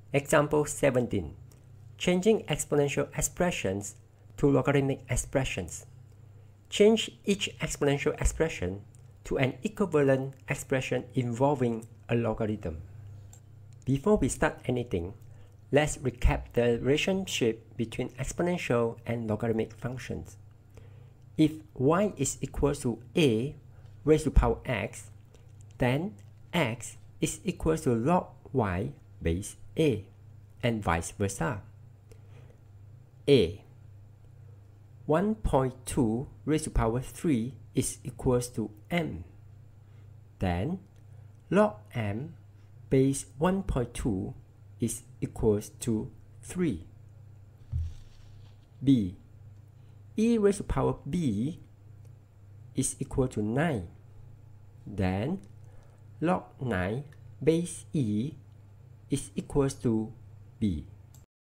Example 17. Changing exponential expressions to logarithmic expressions. Change each exponential expression to an equivalent expression involving a logarithm. Before we start anything, let's recap the relationship between exponential and logarithmic functions. If y is equal to a raised to power x, then x is equal to log y base a, and vice versa. A 1.2 raised to power 3 is equals to m. Then log m base 1.2 is equals to 3. B e raised to power b is equal to 9. Then log 9 base e is equals to b.